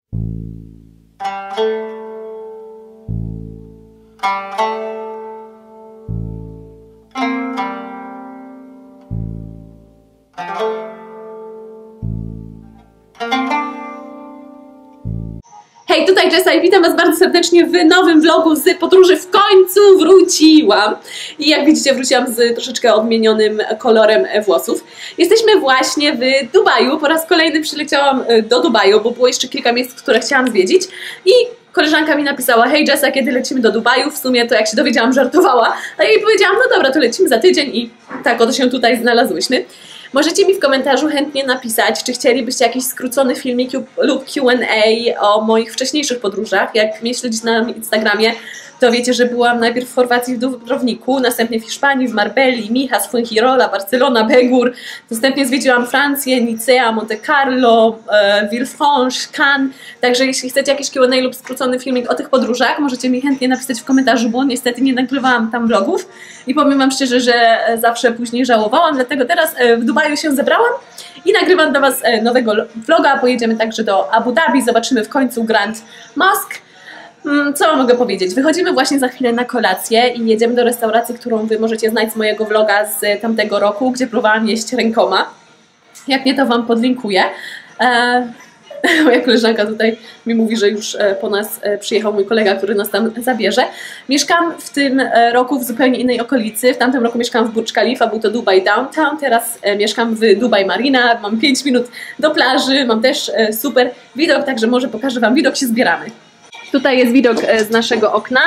Hej, tutaj Jessa i witam Was bardzo serdecznie w nowym vlogu z podróży. W końcu wróciłam i jak widzicie wróciłam z troszeczkę odmienionym kolorem włosów. Jesteśmy właśnie w Dubaju, po raz kolejny przyleciałam do Dubaju, bo było jeszcze kilka miejsc, które chciałam zwiedzić i koleżanka mi napisała: hej Jessa, kiedy lecimy do Dubaju? W sumie to jak się dowiedziałam, żartowała, a ja jej powiedziałam: no dobra, to lecimy za tydzień i tak oto się tutaj znalazłyśmy. Możecie mi w komentarzu chętnie napisać, czy chcielibyście jakiś skrócony filmik lub Q&A o moich wcześniejszych podróżach. Jak mnie śledzicie na Instagramie, to wiecie, że byłam najpierw w Chorwacji, w Dubrowniku, następnie w Hiszpanii, w Marbelli, Mijas, Fuengirola, Barcelona, Begur. Następnie zwiedziłam Francję, Nicea, Monte Carlo, Villefranche, Cannes. Także jeśli chcecie jakiś Q&A lub skrócony filmik o tych podróżach, możecie mi chętnie napisać w komentarzu, bo niestety nie nagrywałam tam vlogów. I powiem Wam szczerze, że zawsze później żałowałam, dlatego teraz w Dubaju się zebrałam i nagrywam dla Was nowego vloga. Pojedziemy także do Abu Dhabi, zobaczymy w końcu Grand Mosque. Co mogę powiedzieć? Wychodzimy właśnie za chwilę na kolację i jedziemy do restauracji, którą Wy możecie znać z mojego vloga z tamtego roku, gdzie próbowałam jeść rękoma. Jak nie, to Wam podlinkuję. Moja koleżanka tutaj mi mówi, że już po nas przyjechał mój kolega, który nas tam zabierze. Mieszkam w tym roku w zupełnie innej okolicy. W tamtym roku mieszkałam w Burj Khalifa, był to Dubai Downtown. Teraz mieszkam w Dubai Marina. Mam 5 minut do plaży, mam też super widok, także może pokażę Wam widok, się zbieramy. Tutaj jest widok z naszego okna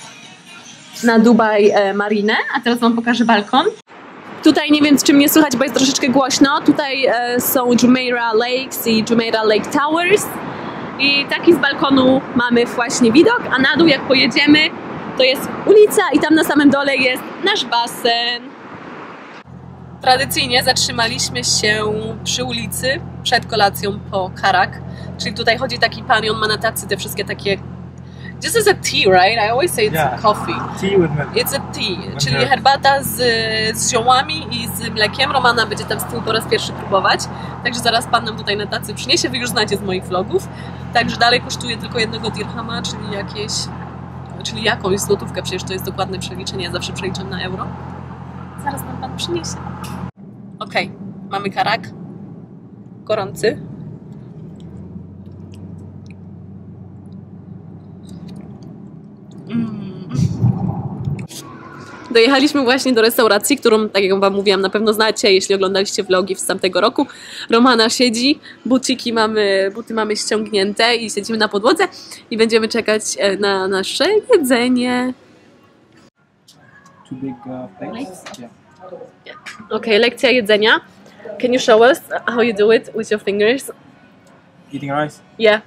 na Dubai Marinę, a teraz Wam pokażę balkon. Tutaj nie wiem, czy mnie słychać, bo jest troszeczkę głośno. Tutaj są Jumeirah Lakes i Jumeirah Lake Towers. I taki z balkonu mamy właśnie widok, a na dół jak pojedziemy, to jest ulica i tam na samym dole jest nasz basen. Tradycyjnie zatrzymaliśmy się przy ulicy przed kolacją po karak. Czyli tutaj chodzi taki pan i on ma na tacy te wszystkie takie... This is a tea, right? I always say it's coffee. Tea with milk. It's a tea, czyli herbata z ziołami i z mlekiem. Romana będzie tam z tyłu po raz pierwszy próbować. Także zaraz pan nam tutaj na tacy przyniesie. Wy już znacie z moich vlogów. Także dalej kosztuje tylko 1 dirhama, czyli jakąś złotówkę. Przecież to jest dokładne przeliczenie. Ja zawsze przeliczam na euro. Zaraz nam pan przyniesie. Okej, mamy karak. Gorący. Dojechaliśmy właśnie do restauracji, którą, tak jak Wam mówiłam, na pewno znacie, jeśli oglądaliście vlogi z tamtego roku. Romana siedzi, buty mamy ściągnięte i siedzimy na podłodze i będziemy czekać na nasze jedzenie. Okay, lekcja jedzenia. Can you show us how you do it with your fingers? Eating rice? Yeah.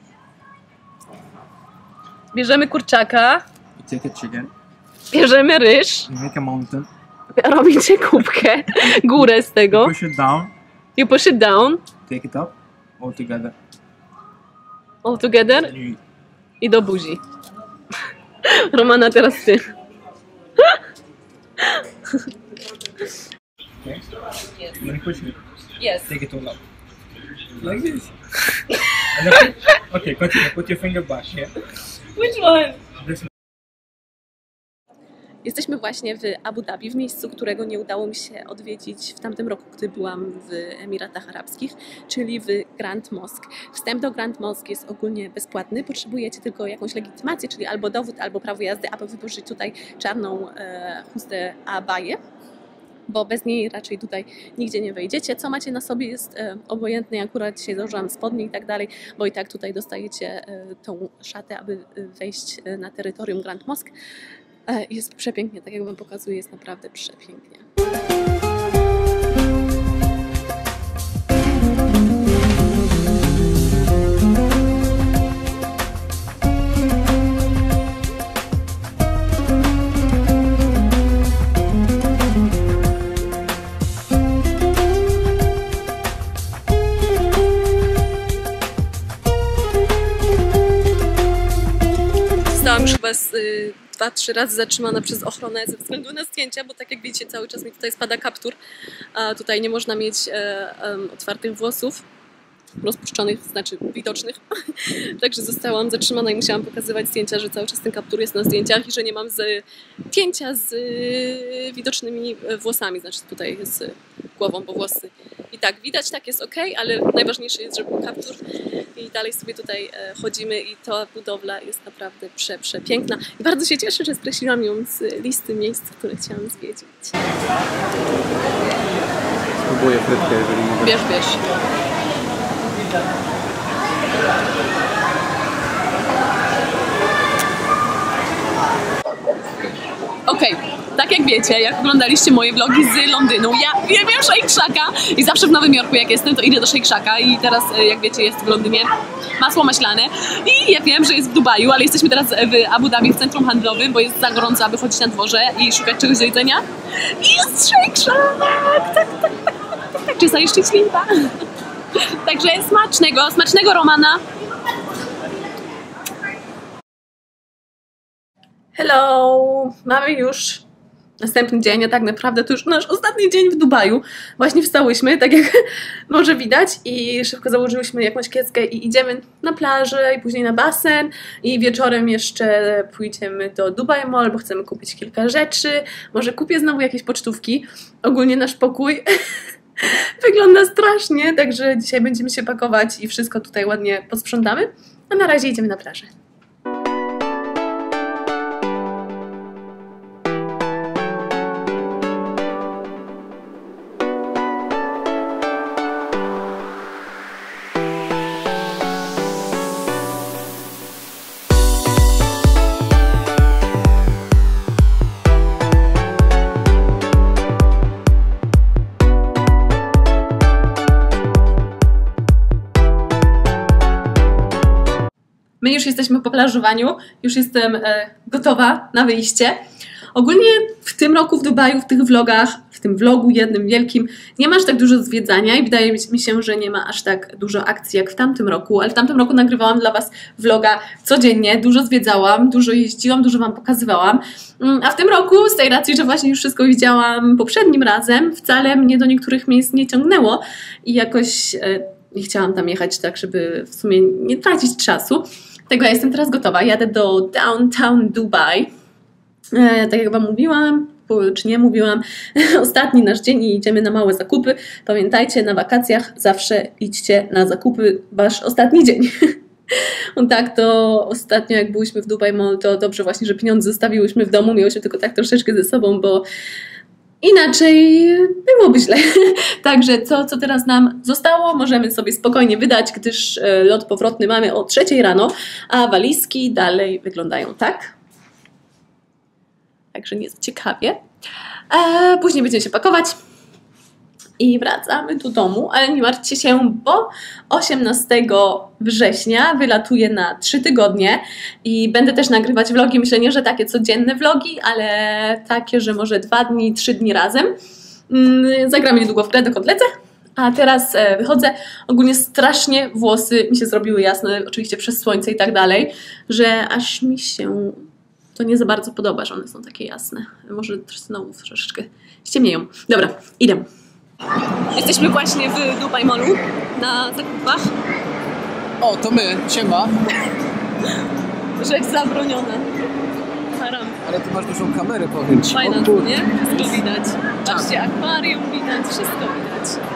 Bierzemy kurczaka. You take a chicken. Bierzemy ryż. You make a mountain. Robicie kubkę, górę z tego. Push it down. You push it down. Take it up. All together. All together. And you eat. I do buzi. Romana, teraz ty. Okay. Then push it. Yes. Take it all up. Like this. And then okay, continue. Put your finger back here. Which one? This one. Jesteśmy właśnie w Abu Dhabi, w miejscu, którego nie udało mi się odwiedzić w tamtym roku, gdy byłam w Emiratach Arabskich, czyli w Grand Mosque. Wstęp do Grand Mosque jest ogólnie bezpłatny, potrzebujecie tylko jakąś legitymację, czyli albo dowód, albo prawo jazdy, aby wypożyczyć tutaj czarną chustę abaję, bo bez niej raczej tutaj nigdzie nie wejdziecie. Co macie na sobie jest obojętne, akurat dzisiaj założyłam spodnie i tak dalej, bo i tak tutaj dostajecie tą szatę, aby wejść na terytorium Grand Mosque. Jest przepięknie, tak jak Wam pokazuję, jest naprawdę przepięknie. Zostałam już chyba 2-3 razy zatrzymana przez ochronę ze względu na zdjęcia, bo tak jak widzicie, cały czas mi tutaj spada kaptur, a tutaj nie można mieć otwartych włosów. rozpuszczonych, znaczy widocznych. Także zostałam zatrzymana i musiałam pokazywać zdjęcia, że cały czas ten kaptur jest na zdjęciach i że nie mam zdjęcia z widocznymi włosami, znaczy tutaj z głową, bo włosy i tak widać, tak jest ok, ale najważniejsze jest, żeby był kaptur i dalej sobie tutaj chodzimy i ta budowla jest naprawdę przepiękna i bardzo się cieszę, że skreśliłam ją z listy miejsc, które chciałam zwiedzić. Spróbuję frytkę, jeżeli mogę. Bierz. Okej, tak jak wiecie, jak oglądaliście moje vlogi z Londynu, ja uwielbiam Shake Shacka i zawsze w Nowym Jorku jak jestem, to idę do Shake Shacka i teraz, jak wiecie, jest w Londynie masło maślane i ja wiem, że jest w Dubaju, ale jesteśmy teraz w Abu Dhabi, w centrum handlowym, bo jest za gorąco, aby chodzić na dworze i szukać czegoś do jedzenia. I jest Shake Shack! Tak, czy jest szczęśliwa? Także smacznego Romana! Hello! Mamy już następny dzień, a tak naprawdę to już nasz ostatni dzień w Dubaju. Właśnie wstałyśmy, tak jak może widać i szybko założyłyśmy jakąś kieckę i idziemy na plażę i później na basen i wieczorem jeszcze pójdziemy do Dubai Mall, bo chcemy kupić kilka rzeczy. Może kupię znowu jakieś pocztówki. Ogólnie nasz pokój wygląda strasznie, także dzisiaj będziemy się pakować i wszystko tutaj ładnie posprzątamy, a na razie idziemy na plażę. My już jesteśmy po plażowaniu, już jestem gotowa na wyjście. Ogólnie w tym roku w Dubaju, w tych vlogach, w tym vlogu jednym wielkim, nie ma aż tak dużo zwiedzania i wydaje mi się, że nie ma aż tak dużo akcji jak w tamtym roku, ale w tamtym roku nagrywałam dla Was vloga codziennie, dużo zwiedzałam, dużo jeździłam, dużo Wam pokazywałam, a w tym roku z tej racji, że właśnie już wszystko widziałam poprzednim razem, wcale mnie do niektórych miejsc nie ciągnęło i jakoś nie chciałam tam jechać tak, żeby w sumie nie tracić czasu. Tego ja jestem teraz gotowa. Jadę do Downtown Dubai. Tak jak Wam mówiłam, czy nie mówiłam, ostatni nasz dzień i idziemy na małe zakupy. Pamiętajcie, na wakacjach zawsze idźcie na zakupy, wasz ostatni dzień. Tak, to ostatnio jak byliśmy w Dubai Mall, to dobrze właśnie, że pieniądze zostawiłyśmy w domu, miałyśmy tylko tak troszeczkę ze sobą, bo inaczej byłoby źle. Także co teraz nam zostało, możemy sobie spokojnie wydać, gdyż lot powrotny mamy o 3 rano, a walizki dalej wyglądają tak. Także nie jest ciekawie. Później będziemy się pakować i wracamy do domu, ale nie martwcie się, bo 18 września wylatuję na 3 tygodnie i będę też nagrywać vlogi. Myślę, nie, że takie codzienne vlogi, ale takie, że może 2 dni, 3 dni razem. Zagramy niedługo w grę, dokąd lecę. A teraz wychodzę. Ogólnie strasznie włosy mi się zrobiły jasne, oczywiście przez słońce i tak dalej, że aż mi się to nie za bardzo podoba, że one są takie jasne. Może znowu troszeczkę ściemnieją. Dobra, idę. Jesteśmy właśnie w Dubai Mallu na zakupach. O, to my, siema. Rzecz zabroniona. Haram. Ale ty masz dużą kamerę, powiem ci. Fajna tu, nie? Wszystko widać. Patrzcie, akwarium widać, wszystko widać.